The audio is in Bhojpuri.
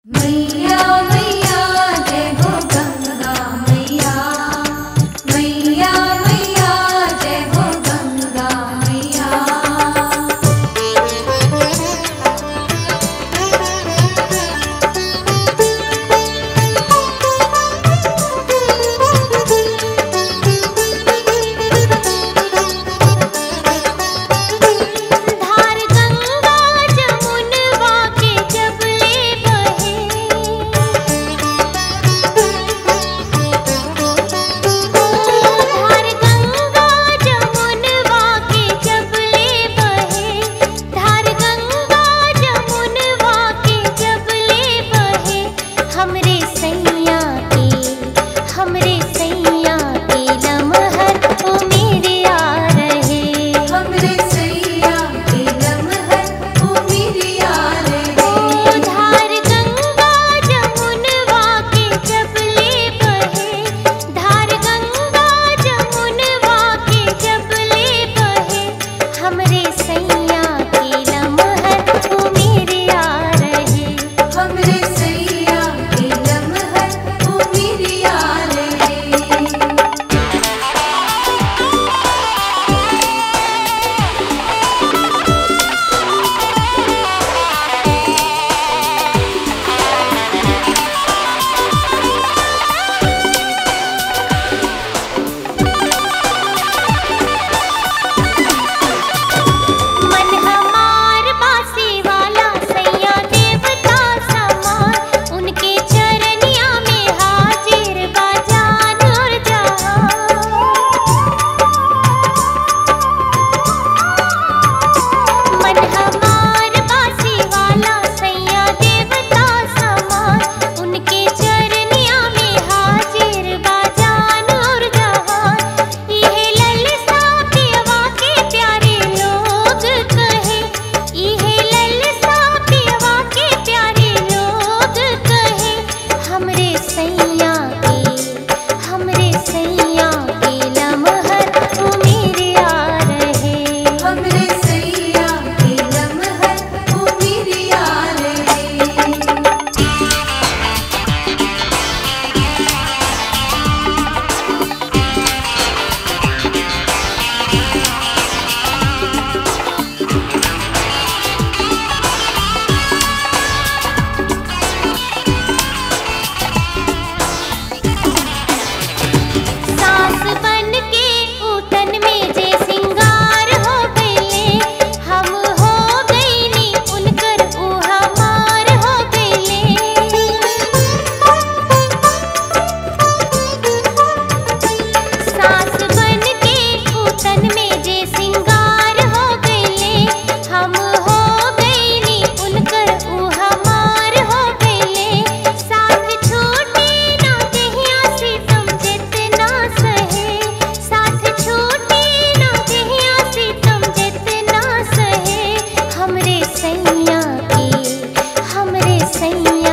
मैया मैया जय हो गंगा मैया। मैया मैया जय हो गंगा मैया। धार गंगा जमुनवा के जब ले बहे, धार गंगा जमुनवा के जब ले बहे, धार गंगा जमुनवा के जब ले बहे, हमरे सैया के लमहर ओ मेरे आ रहे। हमरे सैया के लमहर ओ मेरी आ रहे। धार गंगा जमुनवा के जब ले बहे, धार गंगा जमुनवा के जब ले बहे, हमरे सैया के लमहर ओ मेरे आ रहे। हमरे सैया के लमहर ओ मेरी आ रहे। मन हमार बासी वाला सैया देवता समान, उनके चरनिया में हाजिर बाजान और जहां। मन हमार बासी वाला सैया देवता समान, उनके चरनिया में हाजिर बाजान और जहां। इहे ललसा पियवा के प्यारे लोग कहे, इहे ललसा पियवा के प्यारे लोग कहे, हमरे सैया के लमहर ओ मेरे आ रहे। हमरे सैया के लमहर ओ मेरी आ रहे। सास बन के उतन में जे सिंगार हो गईले, हम हो गईनी उनकर ऊ हमार हो गईले। सास बन के उतन में जे सिंगार हो गईले, हम हो गईनी उनकर ऊ हमार हो गईले। साथ छूटे ना देहिया सितम जितना सहे, साथ छूटे ना देहिया सितम जितना सहे, हमरे सैया